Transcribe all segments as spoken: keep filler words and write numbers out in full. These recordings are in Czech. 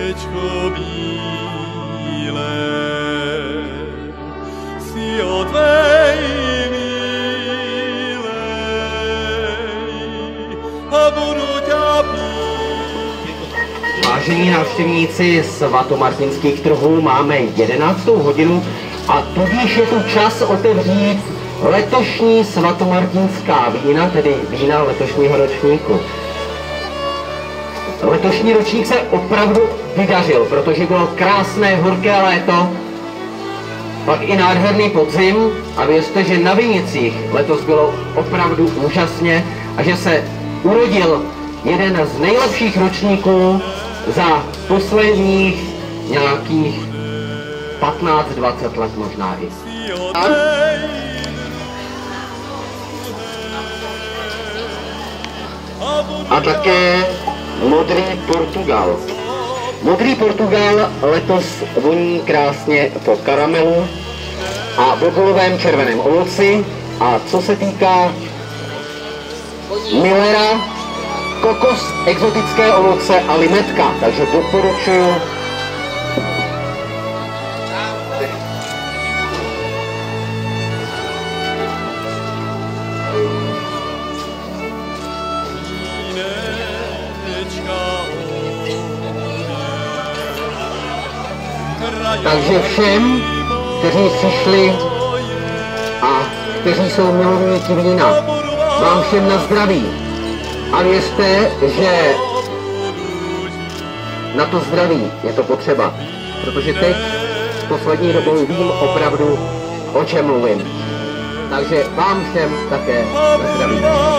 Vážení návštěvníci svatomartinských trhů, máme jedenáctou hodinu a tudíž je tu čas otevřít letošní svatomartinská vína, tedy vína letošního ročníku. Letošní ročník se opravdu vydařil, protože bylo krásné horké léto, pak i nádherný podzim a věřte, že na Vinicích letos bylo opravdu úžasně a že se urodil jeden z nejlepších ročníků za posledních nějakých patnáct dvacet let možná i. A také modrý Portugal. Modrý Portugal letos voní krásně po karamelu a bogolovém červeném ovoci. A co se týká Millera, kokos, exotické ovoce a limetka, takže doporučuji. Takže všem, kteří přišli a kteří jsou milovníky vína, vám všem na zdraví. A věřte, že na to zdraví je to potřeba, protože teď poslední dobou vím opravdu, o čem mluvím. Takže vám všem také na zdraví.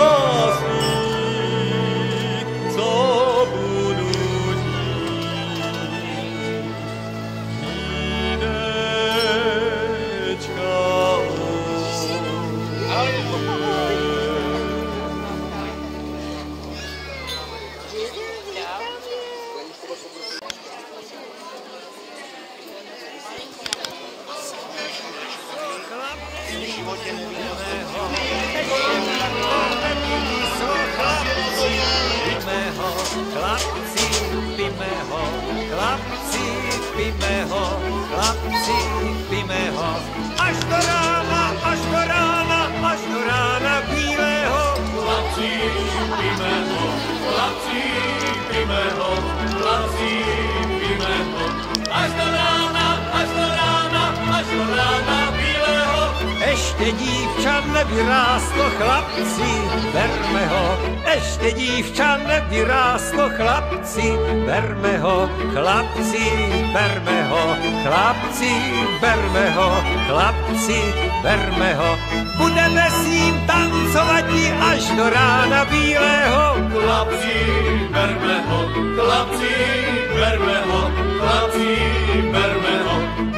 Až do rána, až do rána, až do rána bílého. Chlapci, pijme ho, chlapci, pijme ho, chlapci, pijme ho. Až do rána, až do rána, až do rána bílého. Ještě dívča nevyrástlo, chlapci, berme ho. Ještě dívča nevyrástlo, chlapci, berme ho. Chlapci, berme ho, chlapci, berme ho, chlapci, berme ho. Budeme s ním tancovat až do rána bílého. Chlapci, berme ho, chlapci, berme ho, chlapci, berme ho.